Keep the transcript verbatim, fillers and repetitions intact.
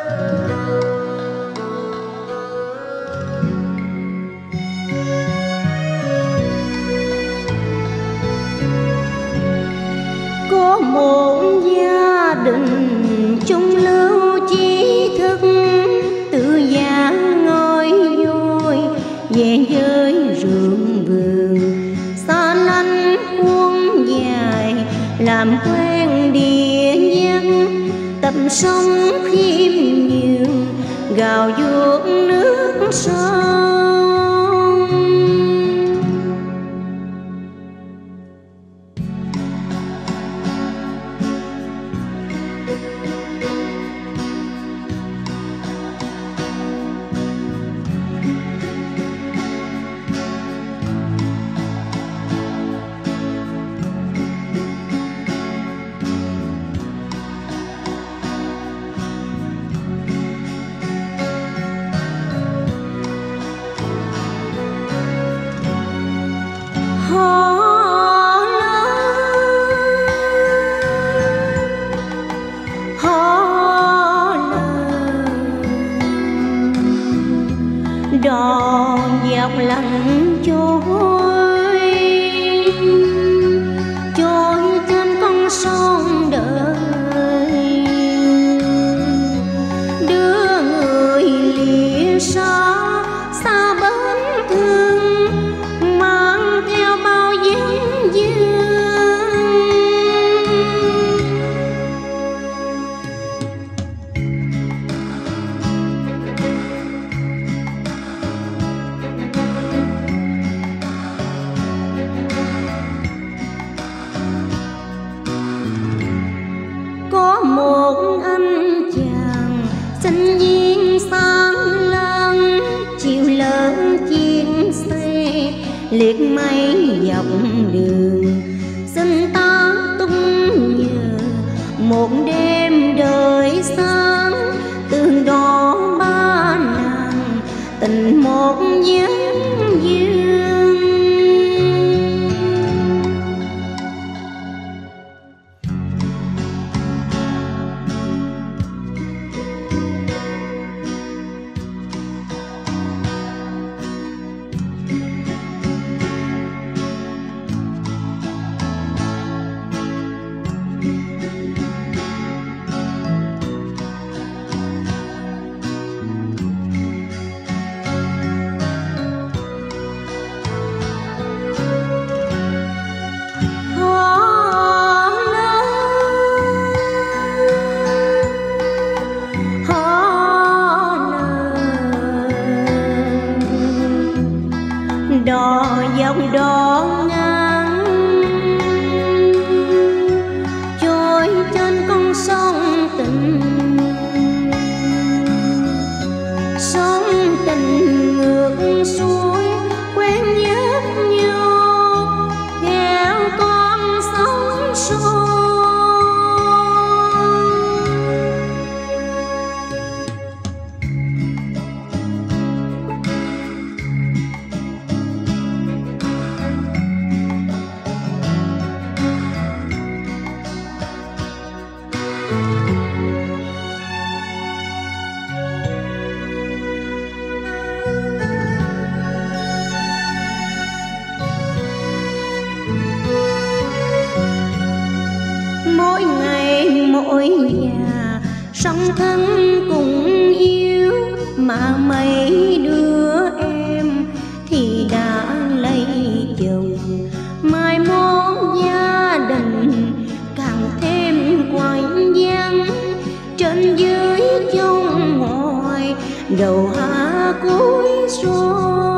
Có một gia đình chung lưu trí thức, tự gia ngồi vui về với ruộng vườn, xa lánh cuốn dài làm quen địa nhân, tập sống khiêm nhường gào vuốt nước sông. Đò dọc lặng trôi trôi trên con sông đời, đưa người lìa xa xa bến thương, mang theo bao vấn vương. Có một anh chàng sinh viên sáng láng, chiều lớn chiếc xe liệt mây dọc đường, xin ta tung nhờ một đêm đời sáng, tương đo ba nàng tình một vấn vương. Đò dọc đò ngang trôi trên con sông tình, sông tình ngược xuôi quen nhớ nhau theo con sóng xô. Mỗi ngày mỗi nhà song thân cùng yêu, mà mấy đứa em thì đã lấy chồng, mai mốt gia đình càng thêm quạnh vắng, trên dưới trong ngoài đầu hạ cuối xuôi.